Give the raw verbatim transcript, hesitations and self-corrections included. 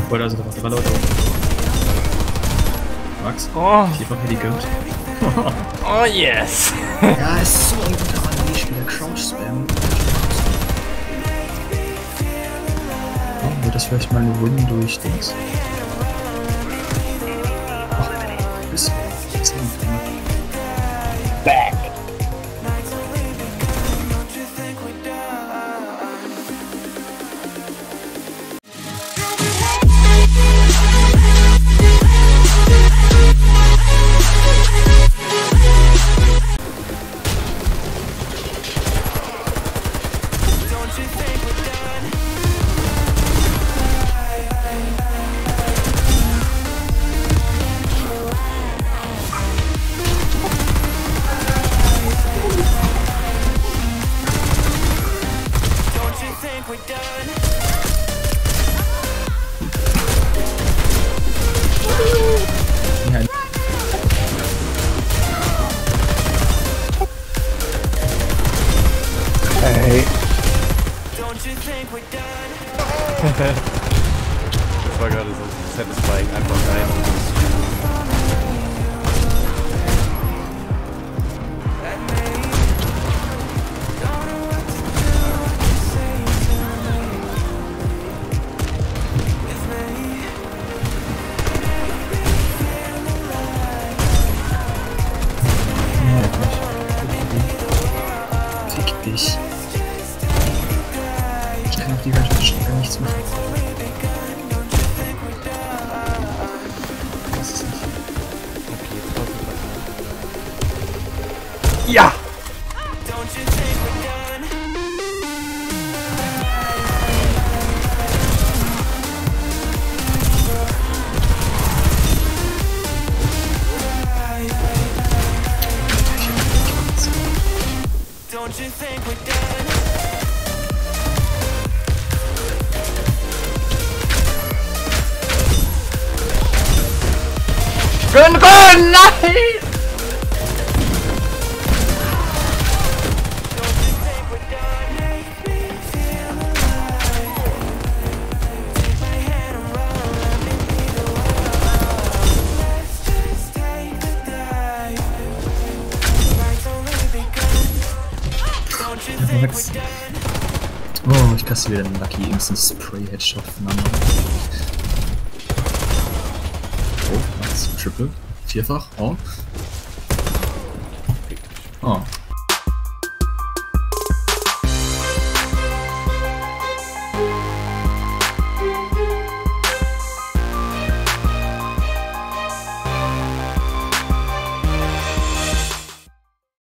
Oder also da drei Leute. Max? Oh. Vierfach hätte ich gönnt. Oh yes! Ja, es ist so ein guter Animation, der Crouch-Spam. Oh, wird das vielleicht mal eine Win durch Dings? Ach, bis Back! Hey. Das war gerade so satisfying, einfach rein. Fick dich. Ich kann auf die ganze Strecke nichts machen. Das ist nicht. Ja! Don't you think we're done? Gönn, gönn! Nein! Max. Oh, ich kasse wieder den Lucky Instant Spray Headshot voneinander. Oh, Max, Triple. Vierfach. Oh. Oh.